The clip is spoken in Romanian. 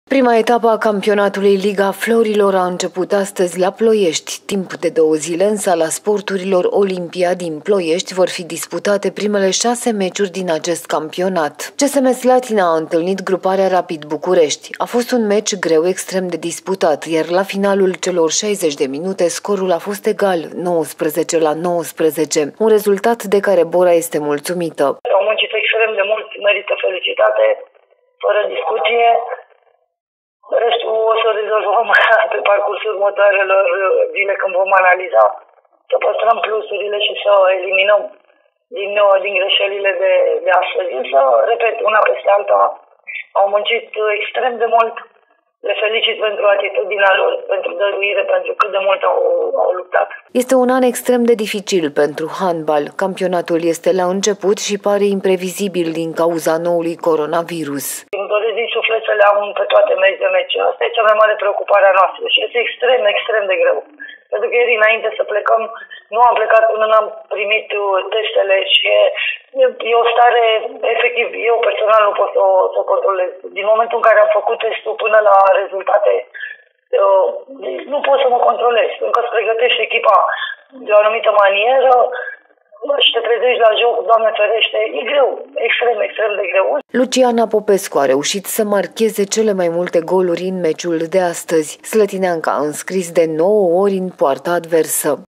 Prima etapă a campionatului Liga Florilor a început astăzi la Ploiești. Timp de 2 zile în Sala Sporturilor Olimpia din Ploiești vor fi disputate primele 6 meciuri din acest campionat. CSM Slatina a întâlnit gruparea Rapid București. A fost un meci greu extrem de disputat, iar la finalul celor 60 de minute scorul a fost egal, 19-19, un rezultat de care Bora este mulțumită. Au muncit extrem de mult, merită felicitate, fără discuție. Restul o să rezolvăm pe parcursul următoarelor zile când vom analiza, să păstrăm plusurile și să eliminăm din greșelile de astăzi. Însă, repet, una peste alta au muncit extrem de mult. Le felicit pentru atitudinea lor, pentru dăruire, pentru cât de mult au luptat. Este un an extrem de dificil pentru handbal. Campionatul este la început și pare imprevizibil din cauza noului coronavirus. Îmi doresc din suflet să le am pe toate meciurile. Asta e cea mai mare preocupare a noastră și este extrem, extrem de greu. Pentru că ieri, înainte să plecăm, nu am plecat până n-am primit testele și e o stare, efectiv, eu personal nu pot să o controlez. Din momentul în care am făcut testul până la rezultate, nu pot să mă controlez. Încă îți pregătești echipa de o anumită manieră și te trezești la joc, Doamne ferește, e greu, extrem, extrem de greu. Luciana Popescu a reușit să marcheze cele mai multe goluri în meciul de astăzi. Slătineanca a înscris de 9 ori în poarta adversă.